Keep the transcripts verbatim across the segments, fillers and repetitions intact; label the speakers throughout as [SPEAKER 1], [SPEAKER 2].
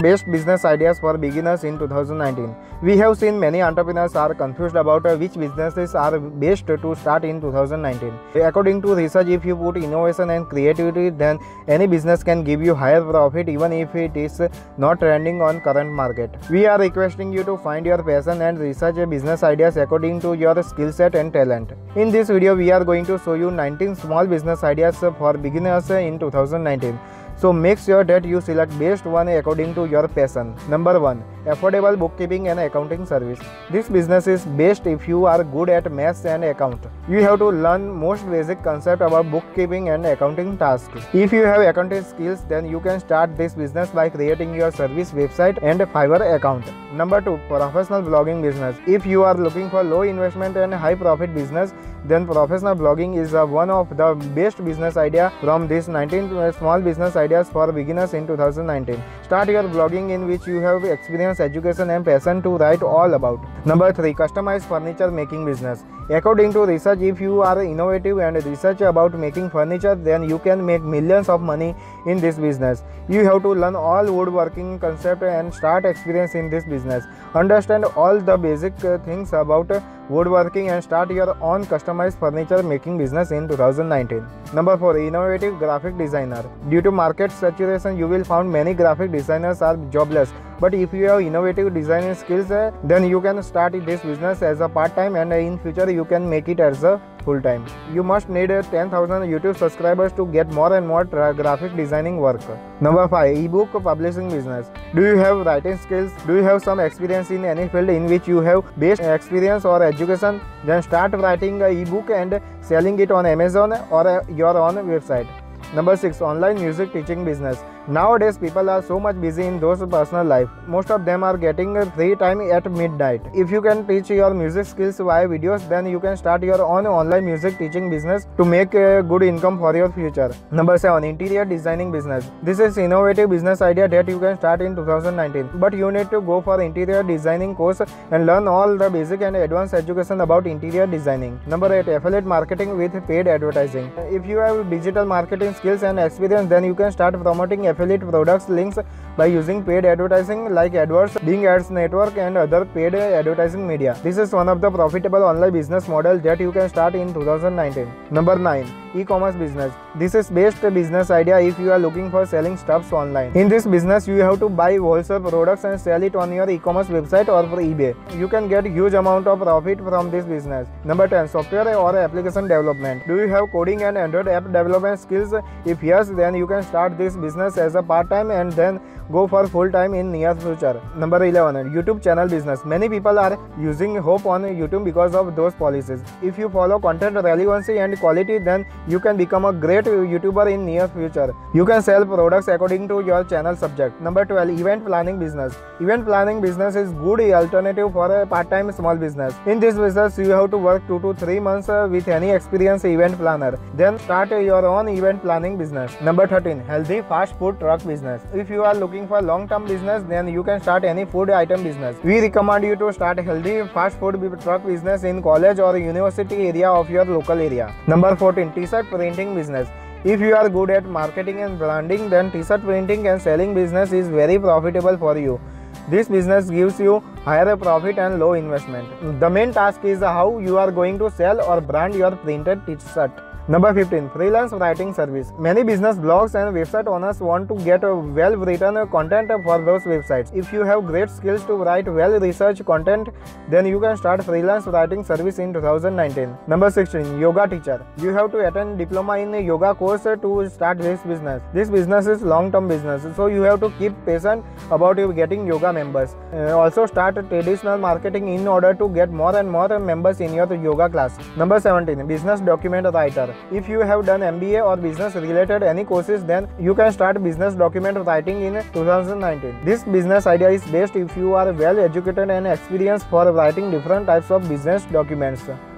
[SPEAKER 1] Best business ideas for beginners in two thousand nineteen. We have seen many entrepreneurs are confused about uh, which businesses are best to start in two thousand nineteen. According to research, if you put innovation and creativity, then any business can give you higher profit even if it is not trending on current market. We are requesting you to find your passion and research business ideas according to your skill set and talent. In this video, we are going to show you nineteen small business ideas for beginners in two thousand nineteen. So make sure that you select best one according to your passion. Number one. Affordable bookkeeping and accounting service. This business is best if you are good at maths and account. You have to learn most basic concept about bookkeeping and accounting tasks. If you have accounting skills, then you can start this business by creating your service website and Fiverr account. Number two. Professional blogging business. If you are looking for low investment and high profit business, then professional blogging is uh, one of the best business idea from these nineteen small business ideas for beginners in two thousand nineteen. Start your blogging in which you have experience, education and passion to write all about. Number three. Customized furniture making business. According to research, if you are innovative and research about making furniture, then you can make millions of money in this business. You have to learn all woodworking concept and start experience in this business. Understand all the basic uh, things about uh, woodworking and start your own customized furniture making business in two thousand nineteen. Number four. Innovative graphic designer. Due to market saturation, you will find many graphic designers are jobless. But if you have innovative designing skills, uh, then you can start this business as a part-time, and uh, in future you can make it as a full-time. You must need uh, ten thousand YouTube subscribers to get more and more graphic designing work. Number five. Ebook publishing business. Do you have writing skills? Do you have some experience in any field in which you have best experience or education? Then start writing an ebook and selling it on Amazon or uh, your own website. Number six. Online music teaching business. Nowadays, people are so much busy in those personal life. Most of them are getting free time at midnight. If you can teach your music skills via videos, then you can start your own online music teaching business to make a good income for your future. Number seven. Interior designing business. This is innovative business idea that you can start in two thousand nineteen. But you need to go for interior designing course and learn all the basic and advanced education about interior designing. Number eight. Affiliate marketing with paid advertising. If you have digital marketing skills and experience, then you can start promoting affiliate products links by using paid advertising like AdWords, Bing Ads Network and other paid advertising media. This is one of the profitable online business model that you can start in two thousand nineteen. Number nine. E-commerce business. This is best business idea if you are looking for selling stuffs online. In this business, you have to buy wholesale products and sell it on your e-commerce website or for eBay. You can get huge amount of profit from this business. Number ten. Software or application development. Do you have coding and Android app development skills? If yes, then you can start this business as a part-time and then go for full-time in near future. Number eleven. YouTube channel business. Many people are using hope on YouTube because of those policies. If you follow content relevancy and quality, then you can become a great YouTuber in near future. You can sell products according to your channel subject. Number twelve. Event planning business. Event planning business is good alternative for a part-time small business. In this business, you have to work two to three months with any experienced event planner. Then start your own event planning business. Number thirteen. Healthy fast food truck business. If you are looking for long-term business, then you can start any food item business. We recommend you to start healthy fast food truck business in college or university area of your local area. Number fourteen. T-shirt printing business. If you are good at marketing and branding, then t-shirt printing and selling business is very profitable for you. This business gives you higher profit and low investment. The main task is how you are going to sell or brand your printed t-shirt. Number fifteen. Freelance writing service. Many business blogs and website owners want to get a well-written content for those websites. If you have great skills to write well-researched content, then you can start freelance writing service in two thousand nineteen. Number sixteen. Yoga teacher. You have to attend diploma in a yoga course to start this business. This business is long-term business, so you have to keep patient about you getting yoga members. Uh, also start traditional marketing in order to get more and more members in your yoga class. Number seventeen. Business document writer. If you have done M B A or business related any courses, then you can start business document writing in two thousand nineteen. This business idea is best if you are well educated and experienced for writing different types of business documents.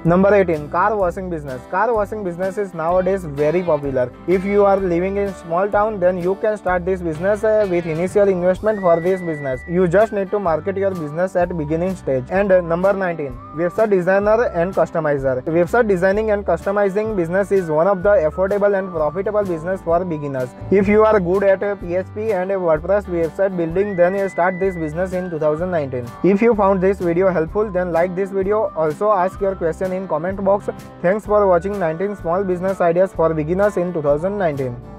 [SPEAKER 1] Number eighteen. Car washing business. Car washing business is nowadays very popular. If you are living in small town, then you can start this business uh, with initial investment for this business. You just need to market your business at beginning stage. And uh, number nineteen. Website designer and customizer. Website designing and customizing business is one of the affordable and profitable business for beginners. If you are good at uh, P H P and uh, WordPress website building, then you start this business in two thousand nineteen. If you found this video helpful, then like this video. Also ask your question in comment box. Thanks for watching nineteen small business ideas for beginners in two thousand nineteen.